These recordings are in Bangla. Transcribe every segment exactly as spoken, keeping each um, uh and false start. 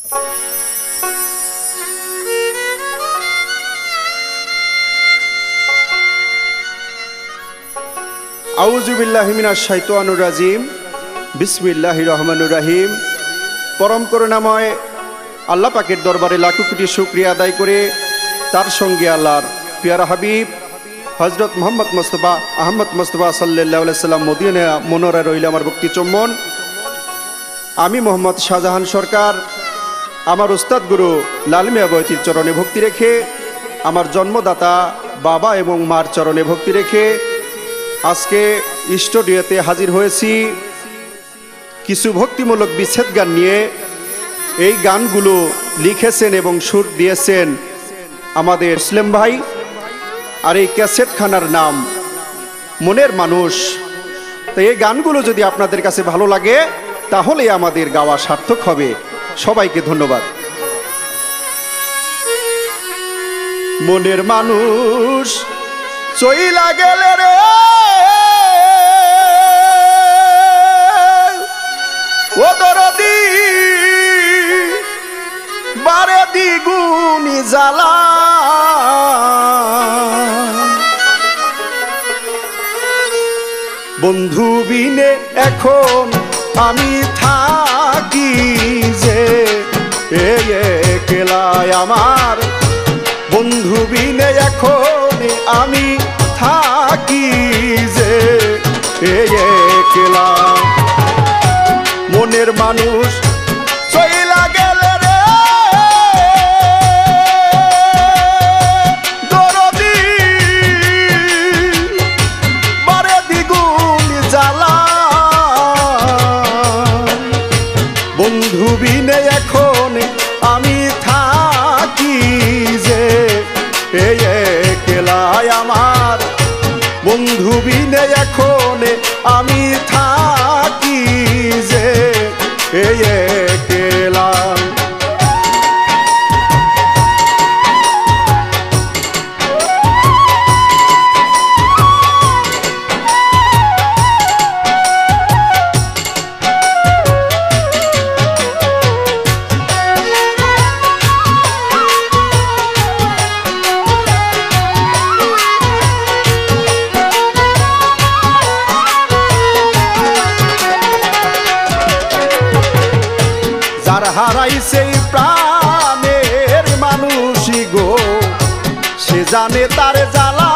আউযু বিল্লাহি মিনাশ শাইতানির রাজিম। বিসমিল্লাহির রহমানির রহিম। পরম করুণাময় আল্লাহ পাকের দরবারে লাখো কোটি শুকরিয়া আদায় করে তার সঙ্গে আল্লাহর পিয়ারা হাবিব হযরত মুহাম্মদ মুস্তাফা আহমদ মুস্তাফা সাল্লাল্লাহু আলাইহি সাল্লাম মদিনা মনোরা রইল আমার ভক্তি চুম্বন। আমি মোহাম্মদ শাহজাহান সরকার আমার উস্তাদ গুরু লাল মিয়া বয়তির চরণে ভক্তি রেখে, আমার জন্মদাতা বাবা এবং মার চরণে ভক্তি রেখে আজকে স্টুডিওতে হাজির হয়েছি কিছু ভক্তিমূলক বিচ্ছেদ গান নিয়ে। এই গানগুলো লিখেছেন এবং সুর দিয়েছেন আমাদের ইসলাম ভাই। আর এই ক্যাসেটখানার নাম মনের মানুষ। তো এই গানগুলো যদি আপনাদের কাছে ভালো লাগে তাহলে আমাদের গাওয়া সার্থক হবে। সবাইকে ধন্যবাদ। মনের মানুষ চইলা গেলে রে ও দরদি বারে দ্বিগুণী জ্বালা, বন্ধু বিনে এখন আমি থাকি যে একলাই আমার, বন্ধু বিনে এখন আমি থাকি যে একলা। মনের মানুষ চইলা গেলে রে দরদি বারে দ্বিগুণ জ্বালা, বন্ধু বিনে এখন আমি থাকি যে একলাই আমার, বন্ধু বিনে এখন আমি থাকি যে একলা। যার হারাইছে প্রাণের মানুষই গো সে জানে তার জ্বালা,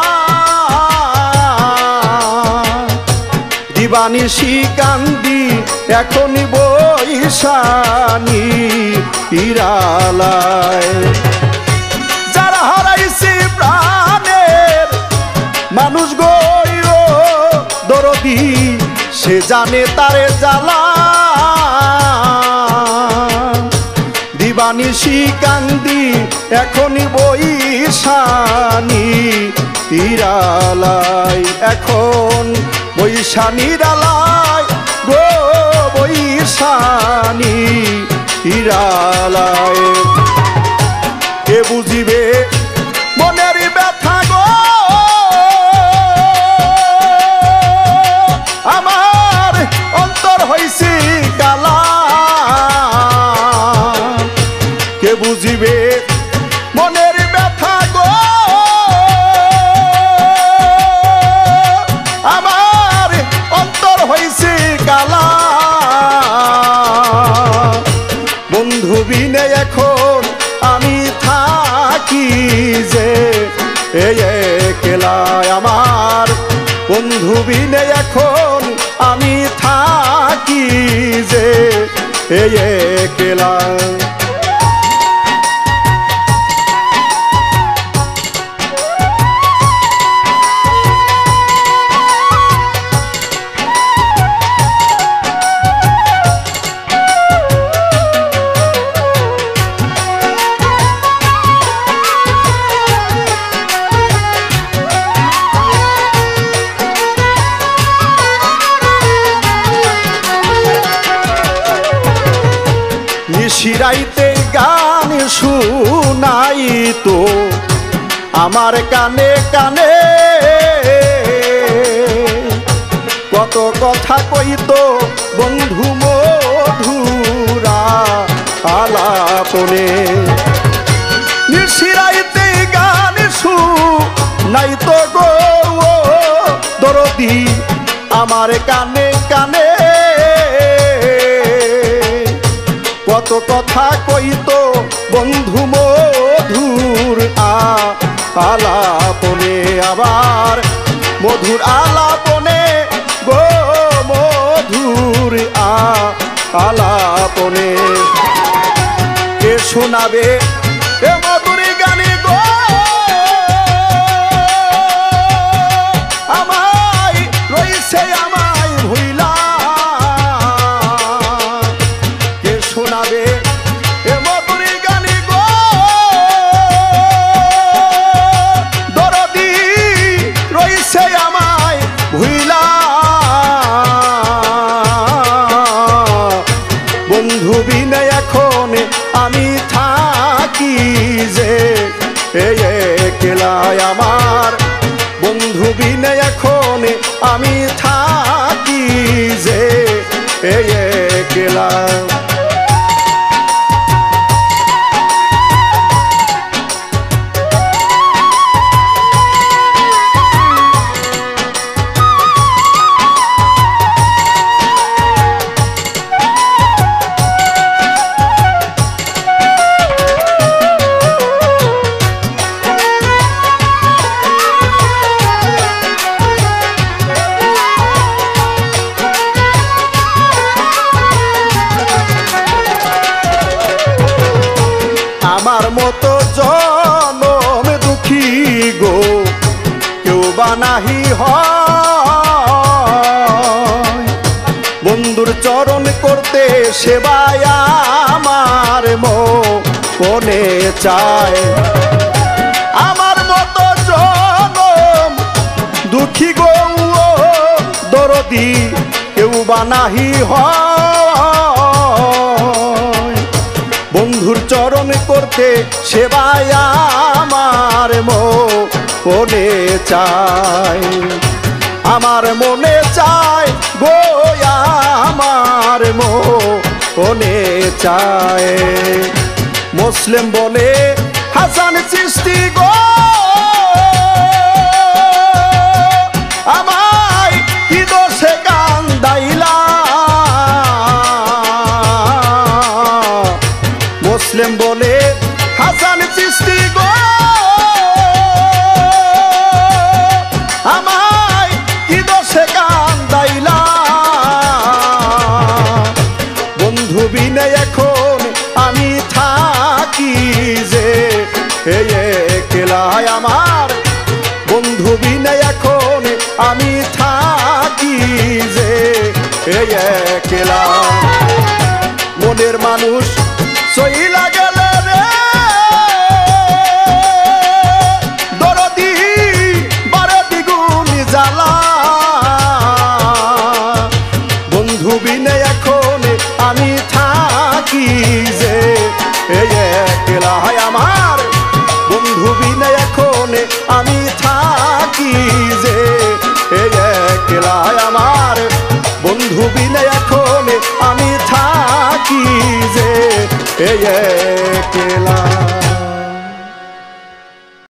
দিবানিশি কান্দি এখনই বৈশানি ইরালায়। যার হারাইছে প্রাণের মানুষ গো দরদি সে জানে তার জ্বালা, দিবানিশি কান্দি এখনই বৈশানি ইরালাই, এখন বৈশানি ইরালাই গো বৈশানি ইরালাই। কে বুঝিবে মনের ব্যথা গো আমার অন্তর হইছে কালা, কে বুঝিবে মনের ব্যথা গো আমার অন্তর হইছে কালা, বন্ধু বিনে এখন আমি থাকি যে একলা আমার, বন্ধু বিনে এখন আমি থাকি যে একলা। নিশিরাইতে গান শুনাই তো আমার কানে কানে, কত কথা কইতো বন্ধু মধুরা আলাপনে নিশিরাইতে গান শু নাই তো গো দরদি আমার কানে কানে কত কথা কইতো বন্ধু মধুর আলাপনে আবার মধুর আলাপনে গো মধুর আলাপনে কে শোনাবে এ মধুর গানে গো আমায় রইছে আমায় ভুইলা কে শোনাবে এ মধুর গানে গো দরদি রইছে আমায় ভুইলা বন্ধু বিনে এখন আমি থাকি যে একলাই আমার বন্ধু বিনে এখন আমি থাকি যে একলা আমার মতো জনম দুঃখী গো কেউ বানাহি হয় বন্ধুর চরণ করতে সেবায় আমার মনে চায় আমার মতো জনম দুঃখী গো দরদি কেউ বানাহি হয় বন্ধুর চরণ করতে সেবায় আমার মনে চায় আমার মনে চায় গো আমার মনে চায় মুসলিম বলে হাসান চিশতি গো আমায় কি দোষে কান্দাইলা মুসলিম বলে হাসান চিশতি গো আমায় কি দোষে কান্দাইলা বন্ধু বিনে এখন আমি থাকি যে একলাই আমার বন্ধু বিনে এখন আমি থাকি যে একলা মনের মানুষ সইলা গেলে রে দরদি বারে দ্বিগুণ জ্বালা বন্ধু বিনে এখন আমি থাকি যে একলা আমার বন্ধু বিনে এখন আমি থাকি যে একলা আমার বন্ধু বিনে এখন আমি থাকি যে একলা